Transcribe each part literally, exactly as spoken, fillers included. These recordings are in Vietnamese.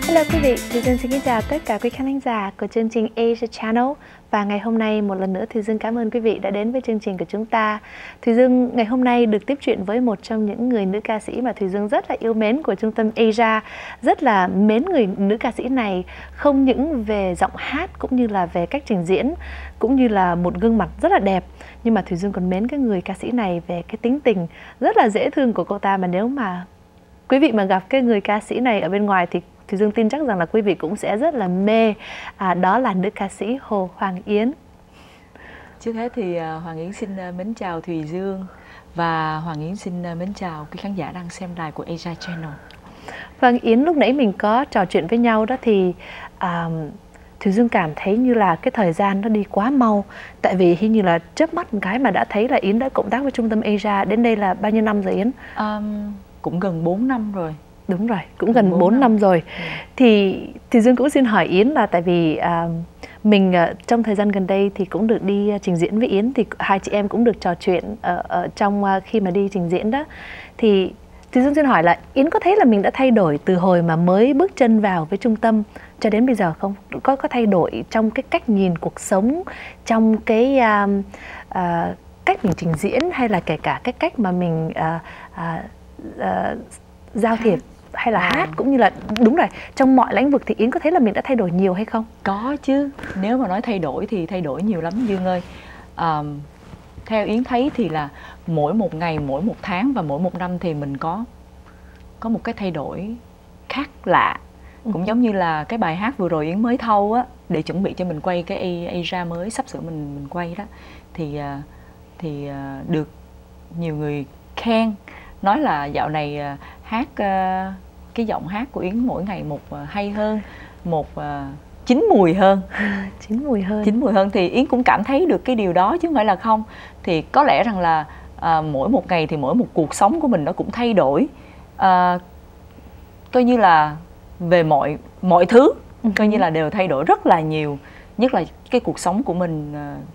Hello quý vị, Thùy Dương xin kính chào tất cả quý khán thính giả của chương trình Asia Channel. Và ngày hôm nay một lần nữa Thùy Dương cảm ơn quý vị đã đến với chương trình của chúng ta. Thùy Dương ngày hôm nay được tiếp chuyện với một trong những người nữ ca sĩ mà Thùy Dương rất là yêu mến của trung tâm Asia. Rất là mến người nữ ca sĩ này, không những về giọng hát cũng như là về cách trình diễn, cũng như là một gương mặt rất là đẹp. Nhưng mà Thùy Dương còn mến cái người ca sĩ này về cái tính tình rất là dễ thương của cô ta. Mà nếu mà quý vị mà gặp cái người ca sĩ này ở bên ngoài thì Thùy Dương tin chắc rằng là quý vị cũng sẽ rất là mê. à, Đó là nữ ca sĩ Hồ Hoàng Yến. Trước hết thì Hoàng Yến xin mến chào Thùy Dương. Và Hoàng Yến xin mến chào quý khán giả đang xem đài của Asia Channel. Vâng, Yến lúc nãy mình có trò chuyện với nhau đó thì à, Thùy Dương cảm thấy như là cái thời gian nó đi quá mau. Tại vì hình như là chớp mắt một cái mà đã thấy là Yến đã cộng tác với trung tâm Asia. Đến đây là bao nhiêu năm rồi Yến? Um, cũng gần bốn năm rồi. Đúng rồi, cũng gần bốn năm. năm rồi. Ừ. Thì thì Dương cũng xin hỏi Yến là tại vì à, mình à, trong thời gian gần đây thì cũng được đi à, trình diễn với Yến, thì hai chị em cũng được trò chuyện ở, ở trong à, khi mà đi trình diễn đó. Thì thì Dương xin hỏi là Yến có thấy là mình đã thay đổi từ hồi mà mới bước chân vào với trung tâm cho đến bây giờ không? Có có thay đổi trong cái cách nhìn cuộc sống, trong cái à, à, cách mình trình diễn, hay là kể cả cái cách mà mình à, à, à, giao thiệp hay là à. hát, cũng như là đúng rồi, trong mọi lĩnh vực thì Yến có thấy là mình đã thay đổi nhiều hay không? Có chứ, nếu mà nói thay đổi thì thay đổi nhiều lắm Dương ơi. à, Theo Yến thấy thì là mỗi một ngày, mỗi một tháng và mỗi một năm thì mình có có một cái thay đổi khác lạ. ừ. Cũng giống như là cái bài hát vừa rồi Yến mới thâu á, để chuẩn bị cho mình quay cái Asia mới sắp sửa mình mình quay đó, thì thì được nhiều người khen, nói là dạo này hát cái giọng hát của Yến mỗi ngày một hay hơn, một chín mùi hơn. chín mùi hơn. chín mùi hơn thì Yến cũng cảm thấy được cái điều đó chứ không phải là không. Thì có lẽ rằng là à, mỗi một ngày thì mỗi một cuộc sống của mình nó cũng thay đổi. À, coi như là về mọi mọi thứ uh-huh. coi như là đều thay đổi rất là nhiều. Nhất là cái cuộc sống của mình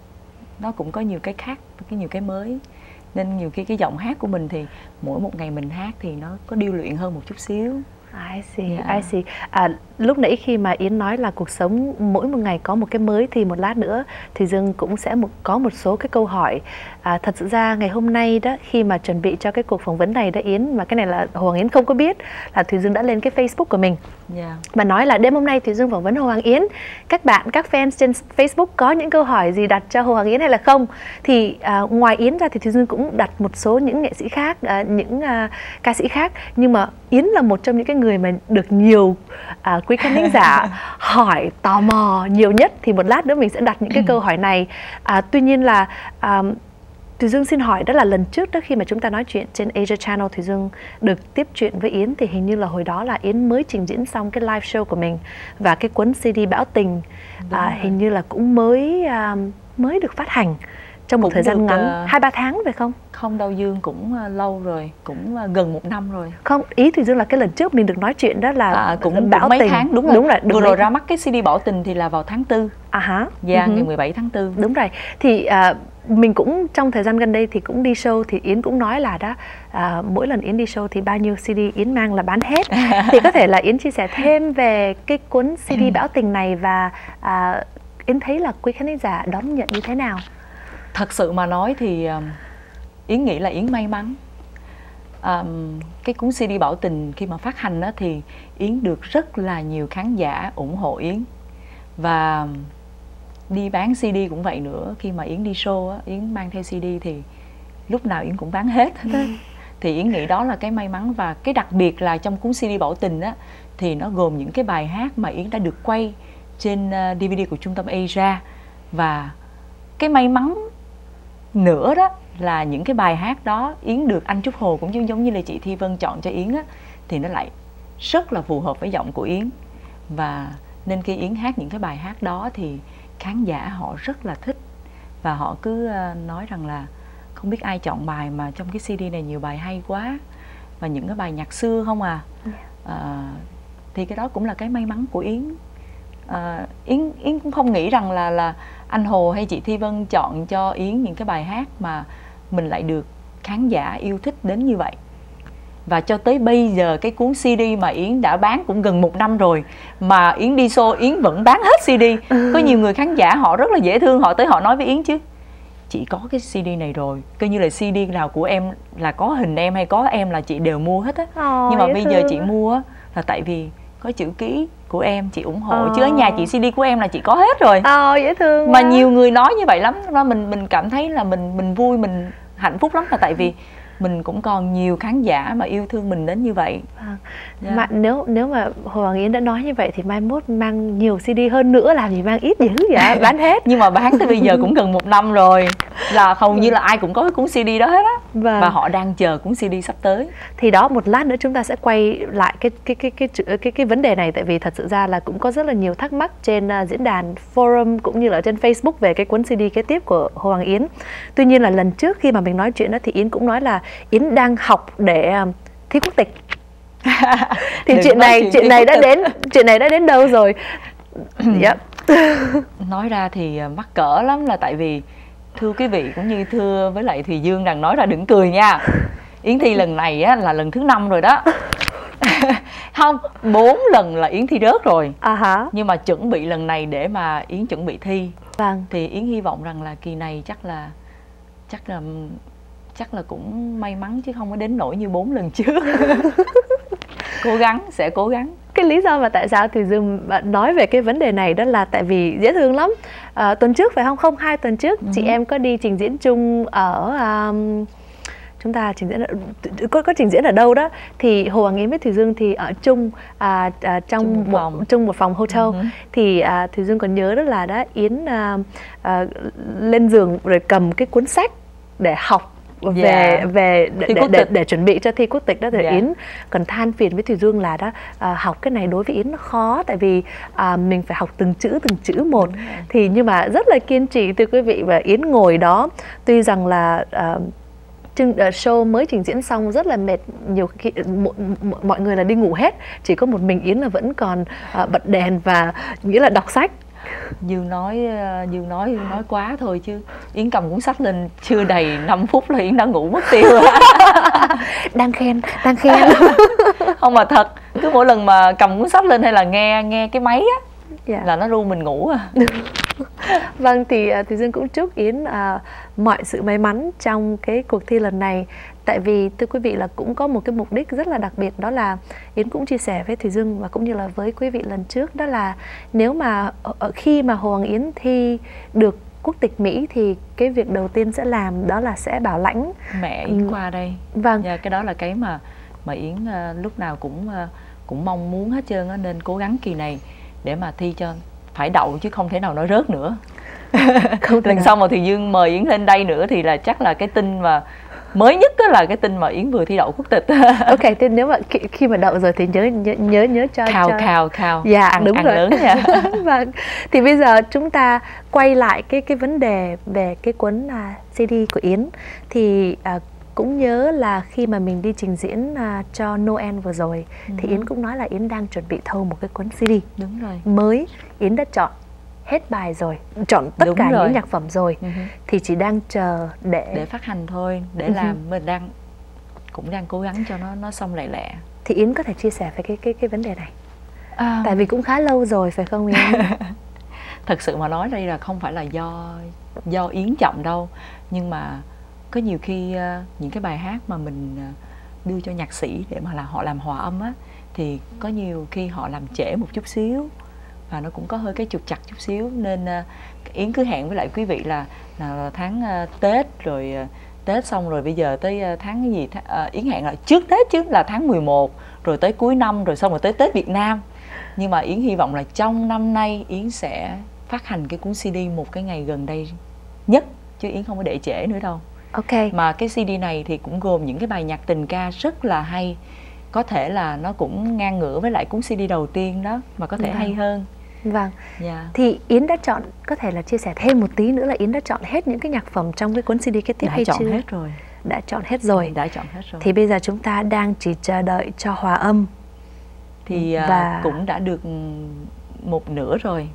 nó cũng có nhiều cái khác, cái nhiều cái mới. Nên nhiều khi cái giọng hát của mình thì mỗi một ngày mình hát thì nó có điêu luyện hơn một chút xíu. I see, yeah. I see. À, lúc nãy khi mà Yến nói là cuộc sống mỗi một ngày có một cái mới, thì một lát nữa thì Dương cũng sẽ một, có một số cái câu hỏi. à, Thật sự ra ngày hôm nay đó, khi mà chuẩn bị cho cái cuộc phỏng vấn này đó Yến, mà cái này là Hồ Hoàng Yến không có biết, là Thùy Dương đã lên cái Facebook của mình yeah. mà nói là đêm hôm nay Thùy Dương phỏng vấn Hồ Hoàng Yến. Các bạn, các fans trên Facebook có những câu hỏi gì đặt cho Hồ Hoàng Yến hay là không? Thì à, ngoài Yến ra thì Thùy Dương cũng đặt một số những nghệ sĩ khác, à, những à, ca sĩ khác. Nhưng mà Yến là một trong những cái người mà được nhiều à, quý khán thính giả hỏi, tò mò nhiều nhất. Thì một lát nữa mình sẽ đặt những cái câu hỏi này. à, Tuy nhiên là à, Thùy Dương xin hỏi, đó là lần trước đó khi mà chúng ta nói chuyện trên Asia Channel, Thùy Dương được tiếp chuyện với Yến, thì hình như là hồi đó là Yến mới trình diễn xong cái live show của mình, và cái cuốn xê đê Bão Tình à, hình như là cũng mới à, mới được phát hành trong một cũng thời gian ngắn, hai ba tháng phải không? Không đâu Dương, cũng uh, lâu rồi, cũng uh, gần một năm rồi. Không, ý Thùy Dương là cái lần trước mình được nói chuyện đó là à, cũng Bão mấy Tình. tháng, đúng rồi. Đúng rồi, vừa rồi ra mắt cái xê đê Bão Tình thì là vào tháng tư. À hả? Dạ, yeah, uh-huh. ngày mười bảy tháng tư. Đúng rồi. Thì uh, mình cũng trong thời gian gần đây thì cũng đi show, thì Yến cũng nói là đó, uh, mỗi lần Yến đi show thì bao nhiêu xê đê Yến mang là bán hết. Thì có thể là Yến chia sẻ thêm về cái cuốn xê đê Bão Tình này, và uh, Yến thấy là quý khán giả đón nhận như thế nào? Thật sự mà nói thì uh, Yến nghĩ là Yến may mắn. um, Cái cuốn xê đê Bão Tình khi mà phát hành đó, thì Yến được rất là nhiều khán giả ủng hộ Yến. Và đi bán xê đê cũng vậy nữa. Khi mà Yến đi show á, Yến mang theo xê đê thì lúc nào Yến cũng bán hết. Thì Yến nghĩ đó là cái may mắn. Và cái đặc biệt là trong cuốn xê đê Bão Tình á, thì nó gồm những cái bài hát mà Yến đã được quay trên đê vê đê của trung tâm Asia. Và cái may mắn nữa đó là những cái bài hát đó Yến được anh Trúc Hồ cũng giống như là chị Thi Vân chọn cho Yến á, thì nó lại rất là phù hợp với giọng của Yến. Và nên khi Yến hát những cái bài hát đó thì khán giả họ rất là thích. Và họ cứ nói rằng là không biết ai chọn bài mà trong cái xê đê này nhiều bài hay quá, và những cái bài nhạc xưa không à. à Thì cái đó cũng là cái may mắn của Yến. à, Yến Yến cũng không nghĩ rằng là là anh Hồ hay chị Thi Vân chọn cho Yến những cái bài hát mà mình lại được khán giả yêu thích đến như vậy. Và cho tới bây giờ cái cuốn xê đê mà Yến đã bán cũng gần một năm rồi, mà Yến đi show Yến vẫn bán hết xê đê. Có nhiều người khán giả họ rất là dễ thương, họ tới họ nói với Yến chứ, chị có cái xê đê này rồi, coi như là xê đê nào của em là có hình em hay có em là chị đều mua hết á. Nhưng mà bây thương. giờ chị mua á là tại vì có chữ ký của em, chị ủng hộ. Ờ. Chứ ở nhà chị xê đê của em là chị có hết rồi. Ờ, dễ thương Mà quá. nhiều người nói như vậy lắm, đó mình mình cảm thấy là mình mình vui, mình hạnh phúc lắm, là tại vì mình cũng còn nhiều khán giả mà yêu thương mình đến như vậy. À, yeah. Mà nếu nếu mà Hồ Hoàng Yến đã nói như vậy thì mai mốt mang nhiều xê đê hơn nữa, làm gì mang ít dữ vậy, bán hết. Nhưng mà bán tới bây giờ cũng gần một năm rồi, là hầu như là ai cũng có cái cuốn xê đê đó hết á. Vâng. Và họ đang chờ cuốn xê đê sắp tới. Thì đó, một lát nữa chúng ta sẽ quay lại cái cái cái cái cái cái, cái vấn đề này, tại vì thật sự ra là cũng có rất là nhiều thắc mắc trên uh, diễn đàn forum cũng như là trên Facebook về cái cuốn xê đê kế tiếp của Hồ Hoàng Yến. Tuy nhiên là lần trước khi mà mình nói chuyện đó thì Yến cũng nói là Yến đang học để uh, thi quốc tịch. Thì chuyện này chuyện, chuyện này đã đến chuyện này đã đến đâu rồi? Yep. Nói ra thì mắc cỡ lắm, là tại vì thưa quý vị cũng như thưa với lại Thùy Dương rằng nói ra đừng cười nha. Yến thi lần này á, là lần thứ năm rồi đó. Không, bốn lần là Yến thi rớt rồi. Uh-huh. Nhưng mà chuẩn bị lần này để mà Yến chuẩn bị thi. Vâng. Thì Yến hy vọng rằng là kỳ này chắc là chắc là chắc là cũng may mắn chứ không có đến nỗi như bốn lần trước. Cố gắng, sẽ cố gắng. Cái lý do mà tại sao thì Dương nói về cái vấn đề này đó là tại vì dễ thương lắm. À, tuần trước phải không? Không, hai tuần trước ừ. chị em có đi trình diễn chung ở um, chúng ta trình diễn ở, có có trình diễn ở đâu đó, thì Hồ Hoàng Yến với Thùy Dương thì ở chung à, à, trong chung một, một phòng chung một phòng hotel. Uh-huh. Thì à, Thùy Dương còn nhớ đó là đã Yến à, à, lên giường rồi cầm cái cuốn sách để học về yeah. về để, để, để, để chuẩn bị cho thi quốc tịch đó. Thì yeah. Yến còn than phiền với Thùy Dương là đó à, học cái này đối với Yến nó khó, tại vì à, mình phải học từng chữ từng chữ một. Thì nhưng mà rất là kiên trì thưa quý vị, và Yến ngồi đó tuy rằng là à, show mới trình diễn xong rất là mệt, nhiều khi mọi người là đi ngủ hết, chỉ có một mình Yến là vẫn còn à, bật đèn và nghĩa là đọc sách. Dương nói Dương nói nói quá thôi chứ Yến cầm cuốn sách lên chưa đầy năm phút là Yến đã ngủ mất tiêu. Đang khen, đang khen. Không mà thật, cứ mỗi lần mà cầm cuốn sách lên hay là nghe nghe cái máy á, yeah. là nó ru mình ngủ à. Vâng, thì thì Dương cũng chúc Yến à, mọi sự may mắn trong cái cuộc thi lần này. Tại vì thưa quý vị là cũng có một cái mục đích rất là đặc biệt, đó là Yến cũng chia sẻ với Thùy Dương và cũng như là với quý vị lần trước, đó là nếu mà khi mà Hồ Hoàng Yến thi được quốc tịch Mỹ thì cái việc đầu tiên sẽ làm đó là sẽ bảo lãnh mẹ Yến qua đây. Vâng. Và cái đó là cái mà mà Yến uh, lúc nào cũng uh, cũng mong muốn hết trơn á, nên cố gắng kỳ này để mà thi cho phải đậu chứ không thể nào nói rớt nữa. Lần sau mà Thùy Dương mời Yến lên đây nữa thì là chắc là cái tin mà mới nhất đó là cái tin mà Yến vừa thi đậu quốc tịch. Ok, thế nếu mà khi mà đậu rồi thì nhớ nhớ nhớ, nhớ cho khao cho... khao khao. Dạ, ăn, đúng ăn rồi. Lớn nha. Vâng. Thì bây giờ chúng ta quay lại cái cái vấn đề về cái cuốn uh, xê đê của Yến. Thì uh, cũng nhớ là khi mà mình đi trình diễn uh, cho Noel vừa rồi, ừ. thì Yến cũng nói là Yến đang chuẩn bị thâu một cái cuốn xê đê. Đúng rồi. Mới. Yến đã chọn hết bài rồi, chọn tất Đúng cả rồi. những nhạc phẩm rồi, uh-huh. thì chỉ đang chờ để để phát hành thôi, để uh-huh. làm mình đang cũng đang cố gắng cho nó nó xong lẹ lẹ. Thì Yến có thể chia sẻ về cái cái cái vấn đề này, à... tại vì cũng khá lâu rồi phải không Yến? Thật sự mà nói đây là không phải là do do Yến chậm đâu, nhưng mà có nhiều khi uh, những cái bài hát mà mình uh, đưa cho nhạc sĩ để mà là họ làm hòa âm á, thì có nhiều khi họ làm trễ một chút xíu và nó cũng có hơi cái trục trặc chút xíu, nên uh, Yến cứ hẹn với lại quý vị là, là tháng uh, Tết rồi uh, Tết xong rồi bây giờ tới uh, tháng cái gì tháng, uh, Yến hẹn là trước Tết chứ, là tháng mười một rồi tới cuối năm rồi xong rồi tới Tết Việt Nam. Nhưng mà Yến hy vọng là trong năm nay Yến sẽ phát hành cái cuốn xê đê một cái ngày gần đây nhất, chứ Yến không có để trễ nữa đâu. Ok. Mà cái xê đê này thì cũng gồm những cái bài nhạc tình ca rất là hay, có thể là nó cũng ngang ngửa với lại cuốn xê đê đầu tiên đó, mà có thể yeah. hay hơn. Vâng. Yeah. Thì Yến đã chọn, có thể là chia sẻ thêm một tí nữa là Yến đã chọn hết những cái nhạc phẩm trong cái cuốn xê đê kế tiếp hay chưa? Đã chọn hết rồi. Đã chọn hết rồi. Đã chọn hết rồi. Thì bây giờ chúng ta đang chỉ chờ đợi cho hòa âm. Thì và... cũng đã được một nửa rồi.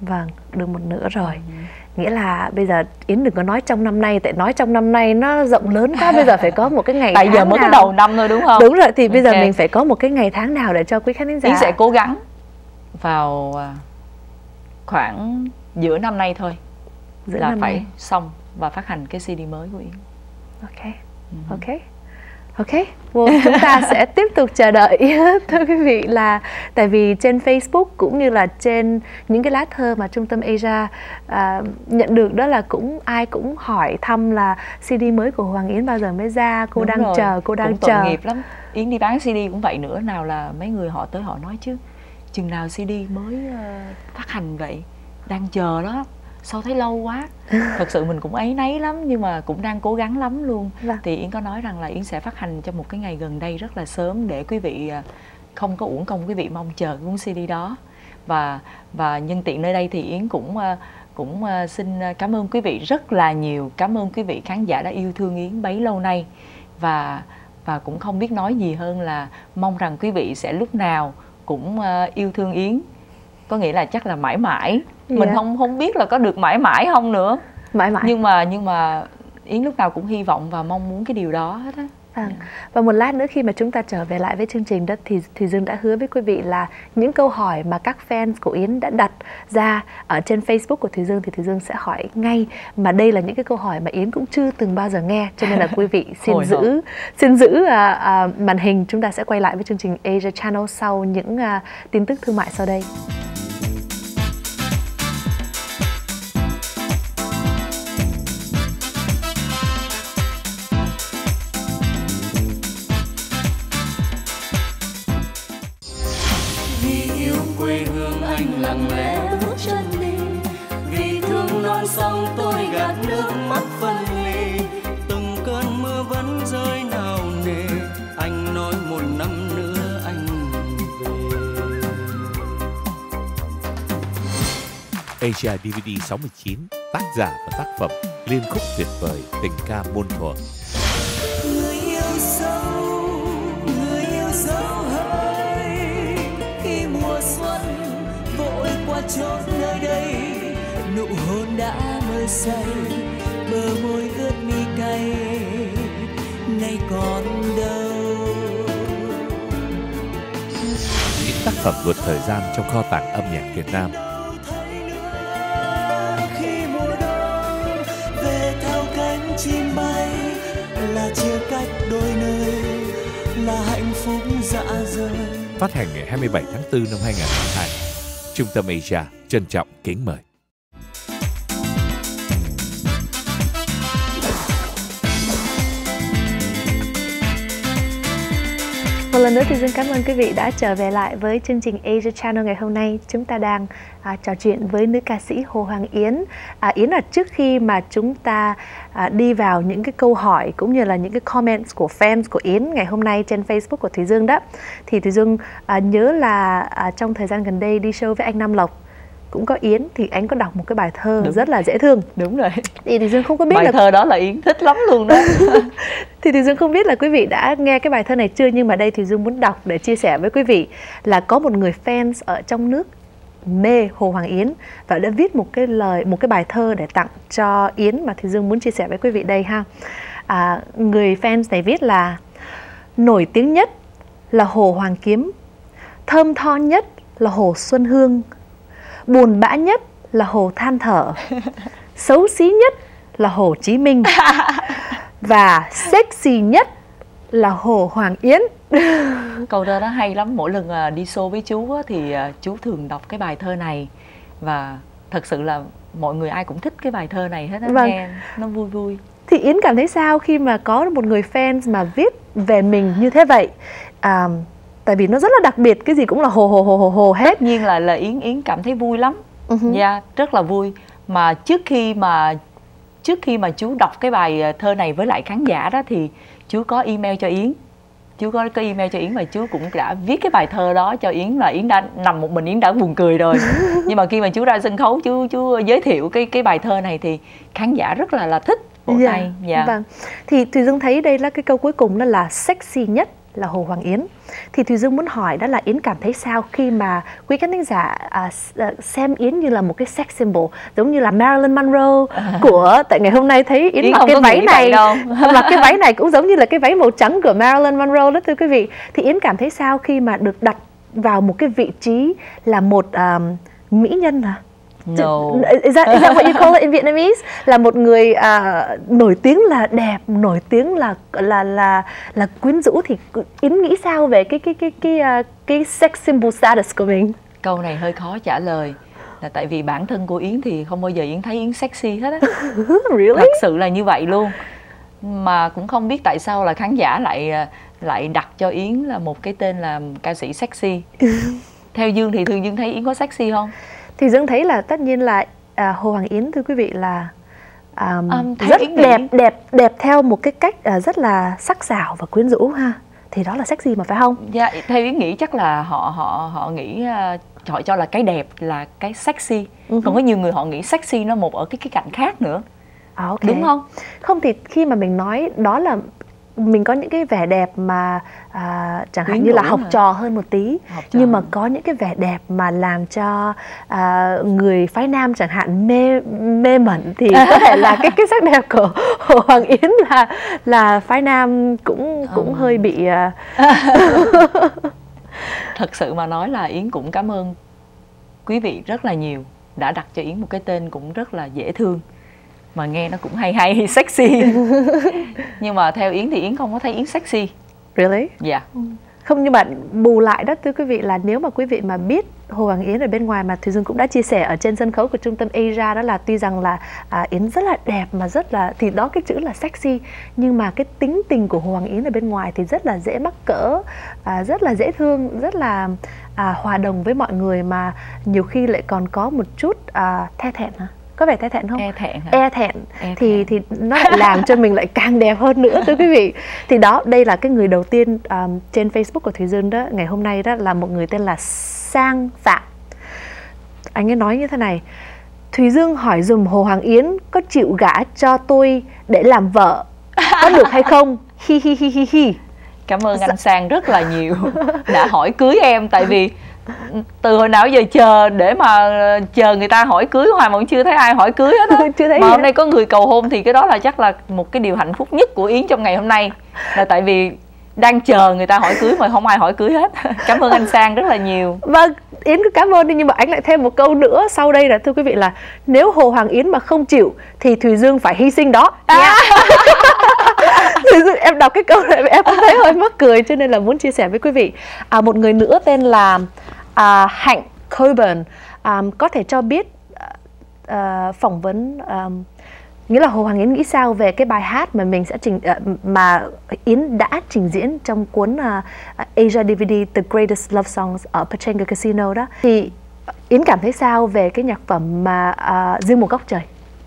Vâng, được một nửa rồi. Ừ. Nghĩa là bây giờ Yến đừng có nói trong năm nay, tại nói trong năm nay nó rộng lớn quá. Bây giờ phải có một cái ngày tại tháng giờ mới nào. có đầu năm thôi đúng không? Đúng rồi, thì bây okay. giờ mình phải có một cái ngày tháng nào để cho quý khán giả. Yến sẽ cố gắng vào khoảng giữa năm nay thôi giữa là phải này. Xong và phát hành cái xê đê mới của Yến. Ok, uh-huh. ok. Ok, well, chúng ta sẽ tiếp tục chờ đợi thưa quý vị, là tại vì trên Facebook cũng như là trên những cái lá thơ mà Trung tâm Asia à, nhận được đó là cũng ai cũng hỏi thăm là xê đê mới của Hoàng Yến bao giờ mới ra, cô Đúng đang rồi. chờ, cô đang cũng chờ. Tội nghiệp lắm, Yến đi bán xê đê cũng vậy nữa, nào là mấy người họ tới họ nói chứ chừng nào xê đê mới uh, phát hành vậy, đang chờ đó. Sao thấy lâu quá. Thật sự mình cũng áy náy lắm, nhưng mà cũng đang cố gắng lắm luôn. Vâng. Thì Yến có nói rằng là Yến sẽ phát hành trong một cái ngày gần đây rất là sớm, để quý vị không có uổng công quý vị mong chờ cuốn xê đê đó. Và và nhân tiện nơi đây thì Yến cũng cũng xin cảm ơn quý vị rất là nhiều. Cảm ơn quý vị khán giả đã yêu thương Yến bấy lâu nay. Và và cũng không biết nói gì hơn là mong rằng quý vị sẽ lúc nào cũng yêu thương Yến. Có nghĩa là chắc là mãi mãi. Mình yeah. không không biết là có được mãi mãi không nữa. Mãi mãi. Nhưng mà nhưng mà Yến lúc nào cũng hy vọng và mong muốn cái điều đó hết á. À, yeah. Và một lát nữa khi mà chúng ta trở về lại với chương trình đó thì thì Dương đã hứa với quý vị là những câu hỏi mà các fans của Yến đã đặt ra ở trên Facebook của Thùy Dương thì Thùy Dương sẽ hỏi ngay, mà đây là những cái câu hỏi mà Yến cũng chưa từng bao giờ nghe, cho nên là quý vị xin Hồi giữ hộp. xin giữ à, à, màn hình. Chúng ta sẽ quay lại với chương trình Asia Channel sau những à, tin tức thương mại sau đây. Lặng lẽ bước chân đi, vì thương non sông tôi gạt nước mắt phân ly. Từng cơn mưa vẫn rơi nào nề, anh nói một năm nữa anh về. Asia đê vê đê sáu mươi chín, tác giả và tác phẩm liên khúc tuyệt vời tình ca muôn thuở. Người yêu dấu, người yêu dấu hơi, khi mùa xuân vội qua chốn nơi đây, nụ hôn đã mơ say, bờ môi ướt mi cay, nay còn đâu. Những tác phẩm vượt thời gian trong kho tàng âm nhạc Việt Nam. Khi mùa đông về theo cánh chim bay, là chia cách đôi nơi, là hạnh phúc dã rời. Phát hành ngày hai mươi bảy tháng tư năm hai nghìn không trăm lẻ hai. Trung tâm Asia trân trọng kính mời. Một lần nữa thì Dương cảm ơn quý vị đã trở về lại với chương trình Asia Channel ngày hôm nay. Chúng ta đang à, trò chuyện với nữ ca sĩ Hồ Hoàng Yến. À, Yến là trước khi mà chúng ta à, đi vào những cái câu hỏi cũng như là những cái comments của fans của Yến ngày hôm nay trên Facebook của Thùy Dương đó, thì Thùy Dương à, nhớ là à, trong thời gian gần đây đi show với anh Nam Lộc cũng có Yến, thì anh có đọc một cái bài thơ Đúng. rất là dễ thương. Đúng rồi. Thì Thùy Dương không có biết bài là thơ đó là Yến thích lắm luôn đó. Thì Thùy Dương không biết là quý vị đã nghe cái bài thơ này chưa, nhưng mà đây Thùy Dương muốn đọc để chia sẻ với quý vị là có một người fans ở trong nước mê Hồ Hoàng Yến và đã viết một cái lời, một cái bài thơ để tặng cho Yến mà Thùy Dương muốn chia sẻ với quý vị đây ha. À, người fans này viết là: nổi tiếng nhất là Hồ Hoàng Kiếm, thơm tho nhất là Hồ Xuân Hương, buồn bã nhất là Hồ Than Thở, xấu xí nhất là Hồ Chí Minh, và sexy nhất là Hồ Hoàng Yến. Câu thơ đó hay lắm. Mỗi lần đi show với chú thì chú thường đọc cái bài thơ này, và thật sự là mọi người ai cũng thích cái bài thơ này hết á. Vâng. Nghe nó vui vui. Thì Yến cảm thấy sao khi mà có một người fans mà viết về mình như thế vậy? À, tại vì nó rất là đặc biệt, cái gì cũng là hồ hồ hồ hồ hồ hết. Tất nhiên là là Yến Yến cảm thấy vui lắm. Uh-huh. Yeah, rất là vui. Mà trước khi mà trước khi mà chú đọc cái bài thơ này với lại khán giả đó thì chú có email cho Yến. Chú có cái email cho Yến và chú cũng đã viết cái bài thơ đó cho Yến, là Yến đã nằm một mình Yến đã buồn cười rồi. Nhưng mà khi mà chú ra sân khấu chú chú giới thiệu cái cái bài thơ này thì khán giả rất là là thích vỗ tay. Dạ. Vâng. Thì Thùy Dương thấy đây là cái câu cuối cùng đó là sexy nhất là Hồ Hoàng Yến. Thì Thùy Dương muốn hỏi đó là Yến cảm thấy sao khi mà quý khán thính giả à, xem Yến như là một cái sex symbol, giống như là Marilyn Monroe của tại ngày hôm nay thấy Yến Yến mặc cái váy này, đâu. mặc cái váy này cũng giống như là cái váy màu trắng của Marilyn Monroe đó thưa quý vị. Thì Yến cảm thấy sao khi mà được đặt vào một cái vị trí là một um, mỹ nhân hả? No. Is that, is that what you call it in Vietnamese? Là một người uh, nổi tiếng là đẹp, nổi tiếng là là là là quyến rũ, thì Yến nghĩ sao về cái cái cái cái cái, uh, cái sex symbol status của mình? Câu này hơi khó trả lời, là tại vì bản thân của Yến thì không bao giờ Yến thấy Yến sexy hết á. Really? Thật sự là như vậy luôn. Mà cũng không biết tại sao là khán giả lại lại đặt cho Yến là một cái tên là ca sĩ sexy. Theo Dương thì thường Dương thấy Yến có sexy không? Thì Dương thấy là tất nhiên là à, Hồ Hoàng Yến thưa quý vị là um, um, rất đẹp đẹp đẹp theo một cái cách uh, rất là sắc sảo và quyến rũ ha. Thì đó là sexy mà phải không? Dạ, theo Yến nghĩ chắc là họ họ họ nghĩ uh, họ cho là cái đẹp là cái sexy. Uh-huh. Còn có nhiều người họ nghĩ sexy nó một ở cái cái cạnh khác nữa. À, okay. Đúng không? Không, thì khi mà mình nói đó là mình có những cái vẻ đẹp mà à, chẳng hạn như là học trò hơn một tí, nhưng mà có những cái vẻ đẹp mà làm cho à, người phái nam chẳng hạn mê mê mẩn, thì có thể là cái cái sắc đẹp của Hồ Hoàng Yến là là phái nam cũng cũng ừ. hơi bị uh... Thật sự mà nói là Yến cũng cảm ơn quý vị rất là nhiều đã đặt cho Yến một cái tên cũng rất là dễ thương, mà nghe nó cũng hay hay sexy. Nhưng mà theo Yến thì Yến không có thấy Yến sexy. Really? Dạ. Yeah. Không, nhưng mà bù lại đó thưa quý vị là nếu mà quý vị mà biết Hồ Hoàng Yến ở bên ngoài, mà Thùy Dương cũng đã chia sẻ ở trên sân khấu của trung tâm Asia, đó là tuy rằng là à, Yến rất là đẹp mà rất là, thì đó cái chữ là sexy, nhưng mà cái tính tình của Hồ Hoàng Yến ở bên ngoài thì rất là dễ mắc cỡ, à, rất là dễ thương, rất là à, hòa đồng với mọi người, mà nhiều khi lại còn có một chút à, the thẹn hả? Có vẻ the thẹn không? E thẹn hả? E thẹn. E thì thẹn. Thì nó lại làm cho mình lại càng đẹp hơn nữa thưa quý vị. Thì đó, đây là cái người đầu tiên um, trên Facebook của Thùy Dương đó ngày hôm nay, đó là một người tên là Sang Phạm. Anh ấy nói như thế này: Thùy Dương hỏi dùm Hồ Hoàng Yến có chịu gả cho tôi để làm vợ có được hay không? Hi hi hi hi hi. Cảm ơn anh Sang rất là nhiều đã hỏi cưới em, tại vì từ hồi nào giờ chờ để mà chờ người ta hỏi cưới hoài mà cũng chưa thấy ai hỏi cưới hết á. Chưa thấy mà hôm nay có người cầu hôn thì cái đó là chắc là một cái điều hạnh phúc nhất của Yến trong ngày hôm nay, là tại vì đang chờ người ta hỏi cưới mà không ai hỏi cưới hết. Cảm ơn anh Sang rất là nhiều. Vâng, Yến cứ cảm ơn đi, nhưng mà anh lại thêm một câu nữa sau đây là thưa quý vị là nếu Hồ Hoàng Yến mà không chịu thì Thùy Dương phải hy sinh đó. À. Thùy Dương, em đọc cái câu này em cũng thấy hơi mắc cười cho nên là muốn chia sẻ với quý vị. À, một người nữa tên là à, Hạnh Coburn à, có thể cho biết à, phỏng vấn à, nghĩa là Hồ Hoàng Yến nghĩ sao về cái bài hát mà mình sẽ trình uh, mà Yến đã trình diễn trong cuốn uh, Asia đê vê đê The Greatest Love Songs ở Pechanga Casino đó. Thì Yến cảm thấy sao về cái nhạc phẩm mà uh, Riêng Một Góc Trời?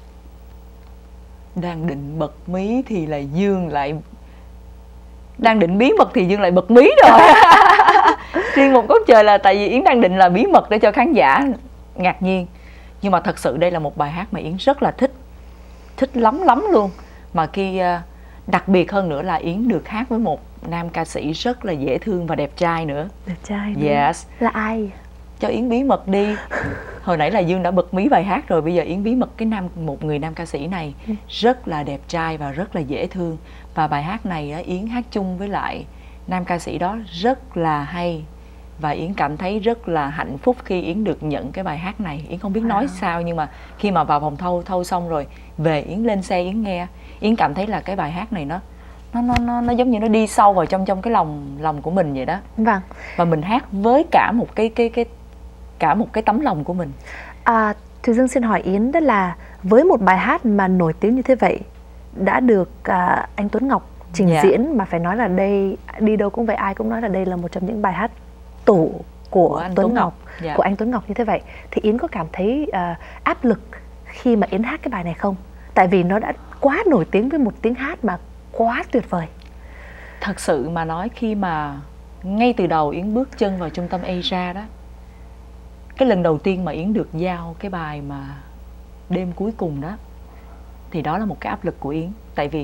Đang định bật mí thì là Dương lại đang định bí mật thì Dương lại bật mí rồi. Riêng Một Góc Trời là tại vì Yến đang định là bí mật để cho khán giả ngạc nhiên, nhưng mà thật sự đây là một bài hát mà Yến rất là thích, thích lắm lắm luôn. Mà khi đặc biệt hơn nữa là Yến được hát với một nam ca sĩ rất là dễ thương và đẹp trai nữa. Đẹp trai? Yes. Là ai? Cho Yến bí mật đi. Hồi nãy là Dương đã bật mí bài hát rồi, bây giờ Yến bí mật cái nam một người nam ca sĩ này rất là đẹp trai và rất là dễ thương. Và bài hát này Yến hát chung với lại nam ca sĩ đó rất là hay. Và Yến cảm thấy rất là hạnh phúc khi Yến được nhận cái bài hát này. Yến không biết nói sao, nhưng mà khi mà vào phòng thâu thâu xong rồi về Yến lên xe Yến nghe, Yến cảm thấy là cái bài hát này nó nó nó nó, nó giống như nó đi sâu vào trong trong cái lòng lòng của mình vậy đó. Vâng. Và mình hát với cả một cái cái cái cả một cái tấm lòng của mình. À, Thùy Dương xin hỏi Yến, đó là với một bài hát mà nổi tiếng như thế vậy, đã được à, anh Tuấn Ngọc trình yeah. diễn, mà phải nói là đây đi đâu cũng vậy, ai cũng nói là đây là một trong những bài hát tủ của, của anh Tuấn, Tuấn Ngọc, Ngọc. Yeah. của anh Tuấn Ngọc như thế vậy, thì Yến có cảm thấy uh, áp lực khi mà Yến hát cái bài này không? Tại vì nó đã quá nổi tiếng với một tiếng hát mà quá tuyệt vời. Thật sự mà nói, khi mà ngay từ đầu Yến bước chân vào trung tâm Asia đó, cái lần đầu tiên mà Yến được giao cái bài mà Đêm Cuối Cùng đó, thì đó là một cái áp lực của Yến. Tại vì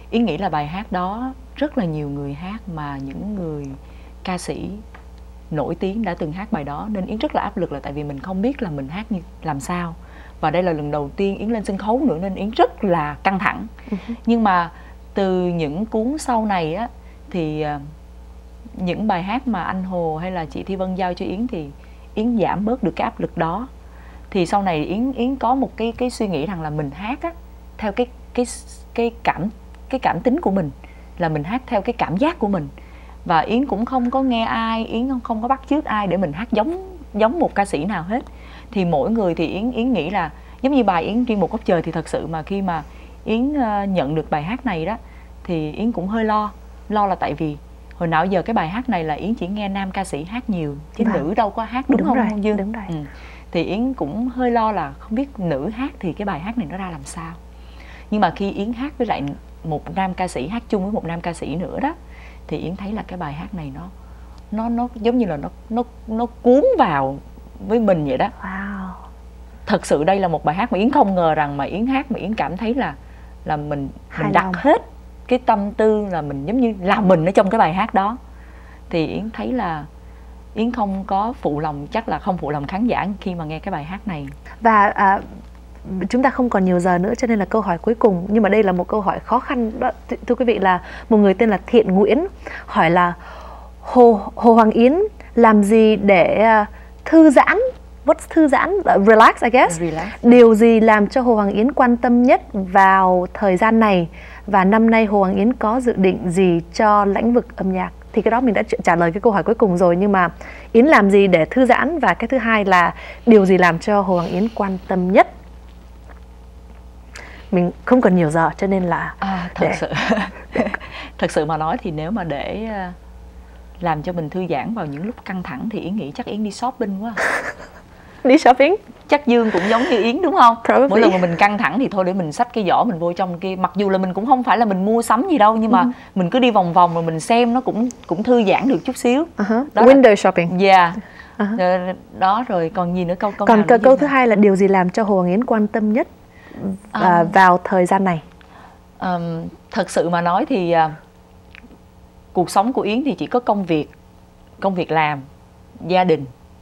Yến nghĩ là bài hát đó rất là nhiều người hát, mà những người ca sĩ nổi tiếng đã từng hát bài đó, nên Yến rất là áp lực, là tại vì mình không biết là mình hát như làm sao. Và đây là lần đầu tiên Yến lên sân khấu nữa nên Yến rất là căng thẳng. Uh-huh. Nhưng mà từ những cuốn sau này á, thì uh, những bài hát mà anh Hồ hay là chị Thi Vân giao cho Yến thì Yến giảm bớt được cái áp lực đó. Thì sau này Yến Yến có một cái cái suy nghĩ rằng là mình hát á theo cái cái cái cảm cái cảm tính của mình, là mình hát theo cái cảm giác của mình. Và Yến cũng không có nghe ai, Yến không có bắt chước ai để mình hát giống giống một ca sĩ nào hết. Thì mỗi người thì Yến Yến nghĩ là giống như bài Yến Riêng Một Góc Trời, thì thật sự mà khi mà Yến uh, nhận được bài hát này đó thì Yến cũng hơi lo. Lo là tại vì hồi nào giờ cái bài hát này là Yến chỉ nghe nam ca sĩ hát nhiều, chứ vâng. nữ đâu có hát, đúng, đúng không rồi, không Dương? Đúng rồi. Ừ. Thì Yến cũng hơi lo là không biết nữ hát thì cái bài hát này nó ra làm sao. Nhưng mà khi Yến hát với lại một nam ca sĩ, hát chung với một nam ca sĩ nữa đó, thì Yến thấy là cái bài hát này nó nó nó giống như là nó nó nó cuốn vào với mình vậy đó. Wow. Thật sự đây là một bài hát mà Yến không ngờ rằng mà Yến hát mà Yến cảm thấy là là mình Hài mình đặt lòng. hết cái tâm tư, là mình giống như là mình ở trong cái bài hát đó. Thì Yến thấy là Yến không có phụ lòng, chắc là không phụ lòng khán giả khi mà nghe cái bài hát này. Và à, chúng ta không còn nhiều giờ nữa, cho nên là câu hỏi cuối cùng, nhưng mà đây là một câu hỏi khó khăn đó, thưa quý vị, là một người tên là Thiện Nguyễn hỏi là Hồ Hồ Hoàng Yến làm gì để uh, thư giãn, what's thư giãn, uh, relax I guess. Relax. Điều gì làm cho Hồ Hoàng Yến quan tâm nhất vào thời gian này, và năm nay Hồ Hoàng Yến có dự định gì cho lĩnh vực âm nhạc? Thì cái đó mình đã trả lời cái câu hỏi cuối cùng rồi, nhưng mà Yến làm gì để thư giãn, và cái thứ hai là điều gì làm cho Hồ Hoàng Yến quan tâm nhất? Mình không còn nhiều giờ cho nên là à, thật để... sự thật sự mà nói thì nếu mà để làm cho mình thư giãn vào những lúc căng thẳng thì Yến nghĩ chắc Yến đi shopping quá. Đi shopping? Chắc Dương cũng giống như Yến đúng không? Probably. Mỗi lần mà mình căng thẳng thì thôi để mình xách cái giỏ mình vô trong kia. Mặc dù là mình cũng không phải là mình mua sắm gì đâu, nhưng mà uh-huh. mình cứ đi vòng vòng rồi mình xem, nó cũng cũng thư giãn được chút xíu. Uh-huh. Đó Window là... shopping. Yeah. Uh-huh. Đó rồi còn gì nữa, câu câu Còn câu, câu thứ nữa? hai là điều gì làm cho Hồ Hoàng Yến quan tâm nhất uh, um, vào thời gian này? Um, thật sự mà nói thì uh, cuộc sống của Yến thì chỉ có công việc, công việc làm, gia đình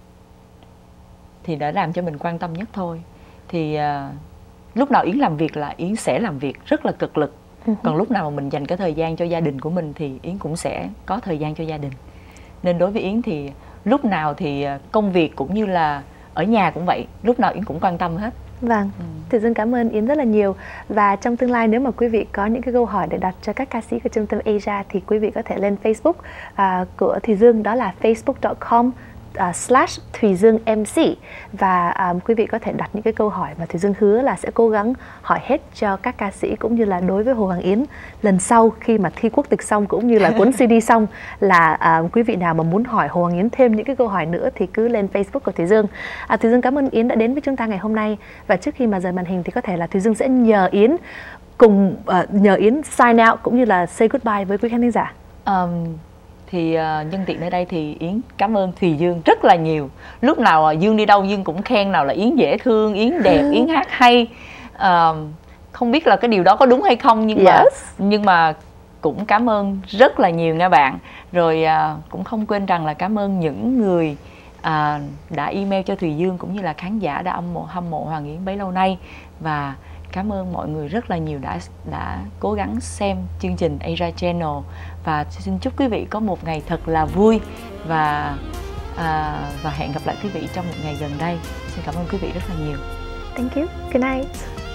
thì đã làm cho mình quan tâm nhất thôi. Thì uh, lúc nào Yến làm việc là Yến sẽ làm việc rất là cực lực. Uh-huh. Còn lúc nào mà mình dành cái thời gian cho gia đình của mình thì Yến cũng sẽ có thời gian cho gia đình. Nên đối với Yến thì lúc nào thì công việc cũng như là ở nhà cũng vậy, lúc nào Yến cũng quan tâm hết. Vâng, ừ. Thì Dương cảm ơn Yến rất là nhiều. Và trong tương lai nếu mà quý vị có những cái câu hỏi để đặt cho các ca sĩ của trung tâm Asia thì quý vị có thể lên Facebook uh, của Thùy Dương, đó là facebook dot com Uh, slash Thùy Dương em xê, và um, quý vị có thể đặt những cái câu hỏi mà Thùy Dương hứa là sẽ cố gắng hỏi hết cho các ca sĩ, cũng như là đối với Hồ Hoàng Yến lần sau khi mà thi quốc tịch xong cũng như là cuốn xê đê xong là uh, quý vị nào mà muốn hỏi Hồ Hoàng Yến thêm những cái câu hỏi nữa thì cứ lên Facebook của Thùy Dương. uh, Thùy Dương cảm ơn Yến đã đến với chúng ta ngày hôm nay, và trước khi mà rời màn hình thì có thể là Thùy Dương sẽ nhờ Yến cùng uh, nhờ Yến sign out cũng như là say goodbye với quý khán giả. um... Thì uh, nhân tiện nơi đây thì Yến cảm ơn Thùy Dương rất là nhiều. Lúc nào uh, Dương đi đâu Dương cũng khen nào là Yến dễ thương, Yến đẹp, Yến hát hay. uh, Không biết là cái điều đó có đúng hay không, nhưng yes. mà nhưng mà cũng cảm ơn rất là nhiều nha bạn. Rồi uh, cũng không quên rằng là cảm ơn những người uh, đã email cho Thùy Dương, cũng như là khán giả đã hâm mộ, hâm mộ Hoàng Yến bấy lâu nay. Và cảm ơn mọi người rất là nhiều đã đã cố gắng xem chương trình Asia Channel. Và xin chúc quý vị có một ngày thật là vui, và à, và hẹn gặp lại quý vị trong một ngày gần đây. Xin cảm ơn quý vị rất là nhiều. Thank you. Good night.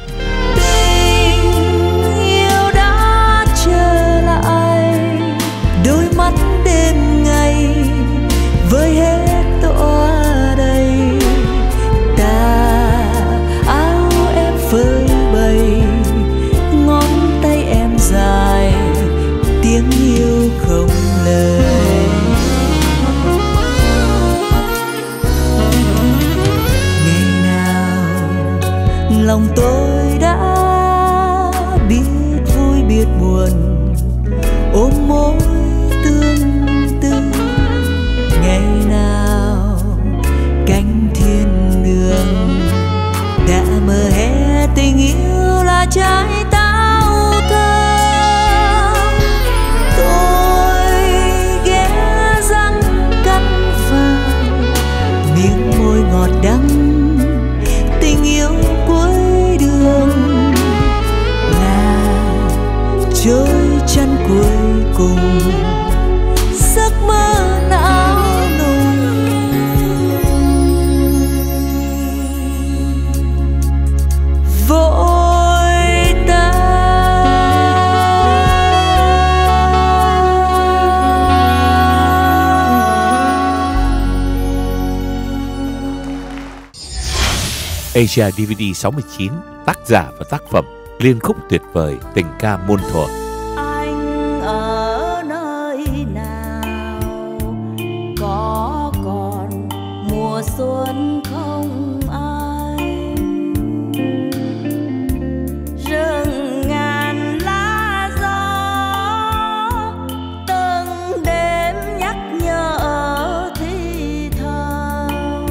Tình yêu đã trở lại, đôi mắt đêm ngày với hết tỏa đầy, tà áo em phơi bày, ngón tay em dài, tiếng yêu không lời. Ngày nào lòng tôi đã trôi chăn cuối cùng, giấc mơ não nùng vội tan. Asia đê vê đê sáu mươi chín, tác giả và tác phẩm liên khúc tuyệt vời tình ca muôn thuở. Anh ở nơi nào, có còn mùa xuân không anh? Rừng ngàn lá gió, từng đêm nhắc nhở thì thầm.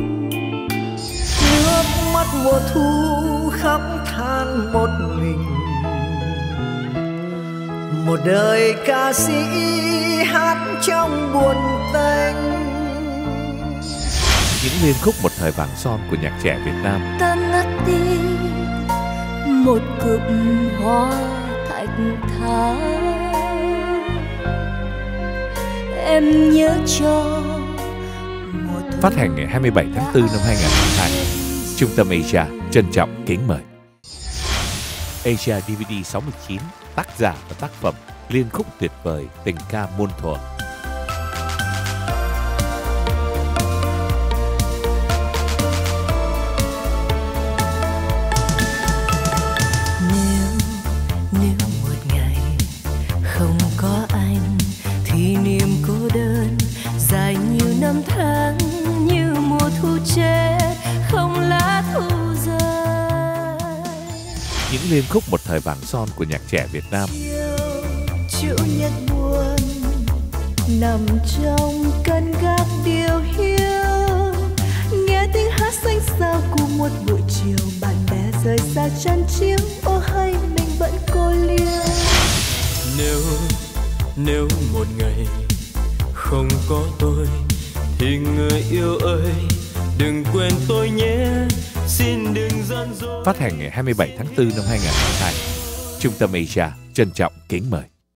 Nước mắt mùa thu khóc than một mình, một đời ca sĩ hát trong buồn tênh. Những liên khúc một thời vàng son của nhạc trẻ Việt Nam. Ta ngắt đi một cụm hoa thạch thá, em nhớ cho một Phát hành ngày hai mươi bảy tháng tư năm hai nghìn không trăm lẻ hai. Trung tâm Asia trân trọng kính mời. Asia đê vê đê sáu mươi chín, tác giả và tác phẩm liên khúc tuyệt vời tình ca muôn thuở. Nếu, nếu một ngày không có anh thì niềm cô đơn dài nhiều năm tháng như mùa thu chết không lá thu rơi. Những liên khúc một thời vàng son của nhạc trẻ Việt Nam. Chủ nhật buồn nằm trong cơn gác điều hiu, nghe tiếng hát xanh sao của một buổi chiều, bạn bè rời xa chăn chiếu, ô hay mình vẫn cô liêu. Nếu nếu một ngày không có tôi thì người yêu ơi đừng quên tôi nhé, xin đừng gian dối. Phát hành ngày hai mươi bảy tháng tư năm hai nghìn không trăm lẻ hai. Trung tâm Asia trân trọng kính mời.